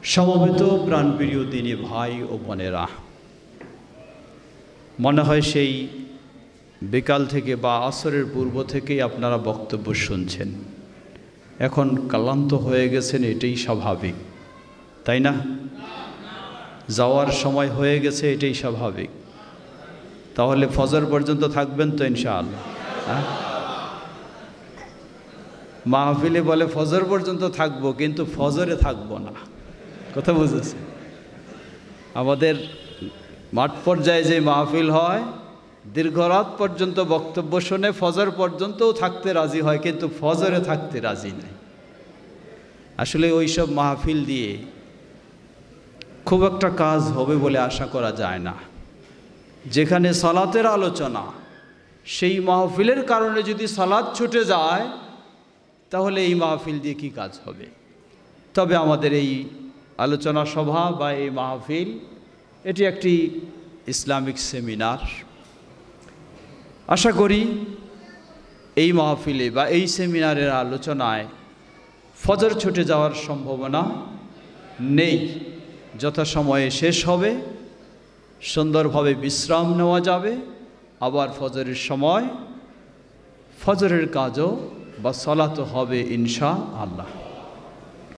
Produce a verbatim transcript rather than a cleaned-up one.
সমবেত প্রাণপ্রিয় দিনী ভাই ও বোনেরা, মনে হয় সেই বিকাল থেকে বা আসরের পূর্ব থেকেই আপনারা বক্তব্য শুনছেন। এখন ক্লান্ত হয়ে গেছেন, এটাই স্বাভাবিক, তাই না? যাওয়ার সময় হয়ে গেছে, এটাই স্বাভাবিক। তাহলে ফজর পর্যন্ত থাকবেন তো ইনশাআল্লাহ? হ্যাঁ, মাহফিলে বলে ফজর পর্যন্ত থাকবো, কিন্তু ফজরে থাকবো না। কথা বুঝেছে? আমাদের মাঠ পর্যায়ে যে মাহফিল হয়, দীর্ঘ রাত পর্যন্ত বক্তব্য শুনে ফজর পর্যন্তও থাকতে রাজি হয়, কিন্তু ফজরে থাকতে রাজি নাই। আসলে ওই সব মাহফিল দিয়ে খুব একটা কাজ হবে বলে আশা করা যায় না। যেখানে সালাতের আলোচনা, সেই মাহফিলের কারণে যদি সালাত ছুটে যায়, তাহলে এই মাহফিল দিয়ে কি কাজ হবে? তবে আমাদের এই আলোচনা সভা বা এই মাহফিল, এটি একটি ইসলামিক সেমিনার। আশা করি এই মাহফিলে বা এই সেমিনারের আলোচনায় ফজর ছুটে যাওয়ার সম্ভাবনা নেই। যথাসময়ে শেষ হবে, সুন্দরভাবে বিশ্রাম নেওয়া যাবে, আবার ফজরের সময় ফজরের কাজও বা সালাতও হবে ইনশাআল্লাহ।